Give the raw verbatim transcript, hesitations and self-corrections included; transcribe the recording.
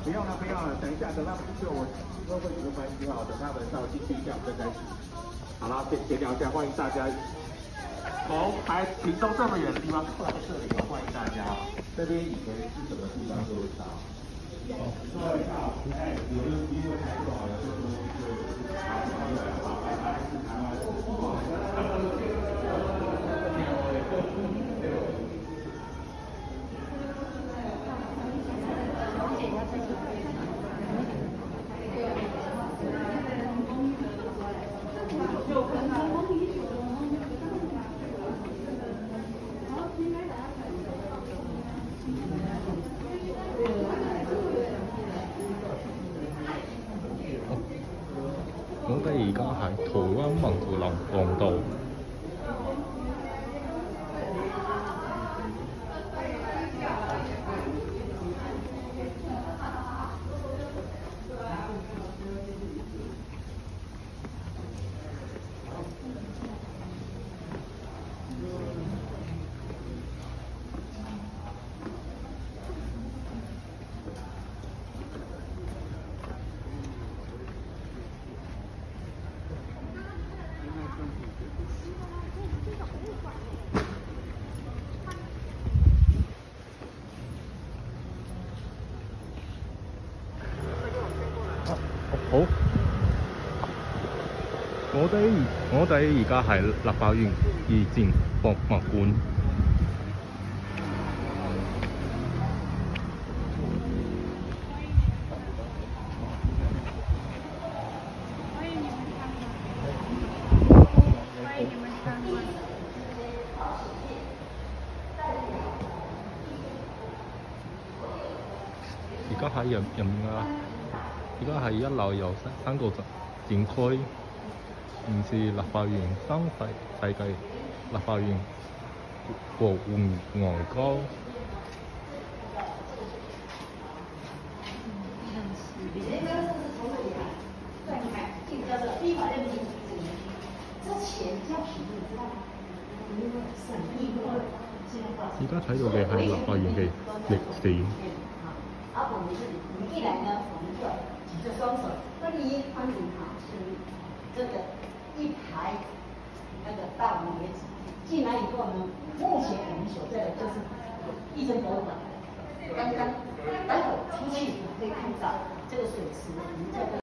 不用了，不用了，等一下，等他们进去，我都会有个关系哈，等他们稍微进去一下，我们再开始。好了，先先聊一下，欢迎大家从台屏东这么远的地方过来这里，欢迎大家。这边以前是什么地方？各位知道？各位好，哎，有的因为台不好，有时候就好，好，拜拜，是台湾。 我哋而家喺台灣文湖林航道。好，我哋我哋而家喺立法園二戰博物館。而家喺入入面啊！而家係一樓有三三個展區，唔是立法園新世世界立法園和戶外高。而家睇到嘅係立法園嘅歷史。 然后我们是你一来呢，我们就举着双手，那你欢迎哈，是这个一排那个大五爷进来以后呢，目前我们所在的就是义珍博物馆。刚刚待会出去可以看到这个水池，我们叫做。